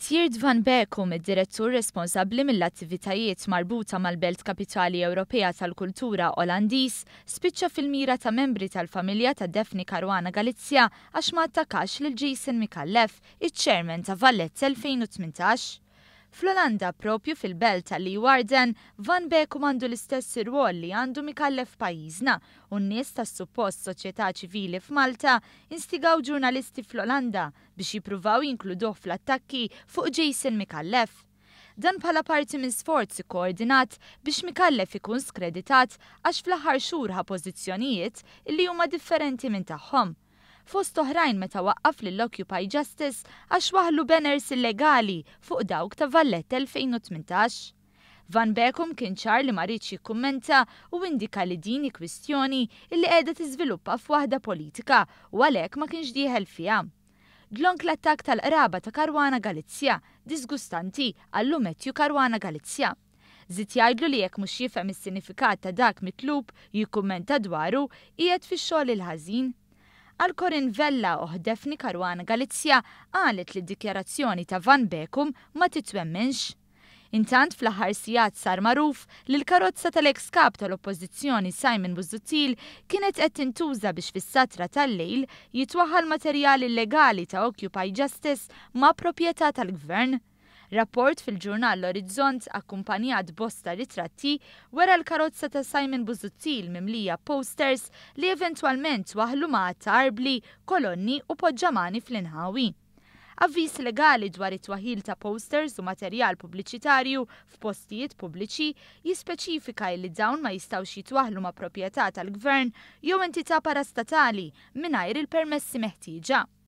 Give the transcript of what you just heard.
Tjeerd van Beekom, id-direttur responsabbli mill-attivitajiet marbuta mal-Belt Kapitali Ewropea tal-Kultura Olandiż, spiċċa fil-mira ta' membri tal-familja ta' Daphne Caruana Galizia għax ma attakax lil Jason Micallef, iċ-chairman ta' Valletta 2018. Fl-Olanda propju fil-belt tal-Leeuwarden, Van Beekom għandu l-istess rwol li għandu Micallef pajjiżna u n-nies tas-suppost soċjetà ċivili f'Malta instigaw ġurnalisti fl-Olanda biex jippruvaw jinkluduh fl-attakki fuq Jason Micallef. Dan bħala parti minn sforzi koordinat biex Micallef ikun skreditat għax fl-aħħar xhur ħa pożizzjonijiet li huma differenti minn tagħhom. Fost oħrajn meta waqqaf lill-Occupy Justice għax waħlu banners illegali fuq dawk ta' Valletta 2018. Van Beekom kien ċar li ma rridx jikkummenta u indika li din kwistjoni illi qiegħda tiżviluppa f'waħda politika u għalhekk ma kienx dieħel fiha. Dlonk l-attakk tal-qraba ta' Caruana Galizia, disgustanti għallu Matthew Caruana Galizia. Żied jgħidlu li jekk mhux jifhem is-sinifikat ta' dak mitlub jikkummenta dwaru qiegħed fix-xogħol il-ħażin. Għal Corinne Vella Daphne Caruana Galizia qalet li d-dikjarazzjoni ta' Van Beekom ma titwemminx. Intant fl-aħħar sigħat sar magħruf li l-karozza tal-eks kap tal-Oppożizzjoni Simon Busuttil kienet qed tintuża biex fis-satra tal-lejl jitwaħħal materjal illegali ta' Occupy Justice ma' proprjetà tal-Gvern. Rapport fil-ġurnal L-Orizzont akkumpanjat bosta ritratti wara l-karozza ta' Simon Busuttil mimlija posters li eventwalment waħlu ma' tarbli, kolonni u poġġamani fl-inħawi. Avviż legali dwar it-twaħil ta' posters u materjal pubbliċitarju f'postijiet pubbliċi jispeċifika li dawn ma jistgħux jitwaħlu ma' proprjetà tal-Gvern jew entità parastatali mingħajr il-permessi meħtieġa.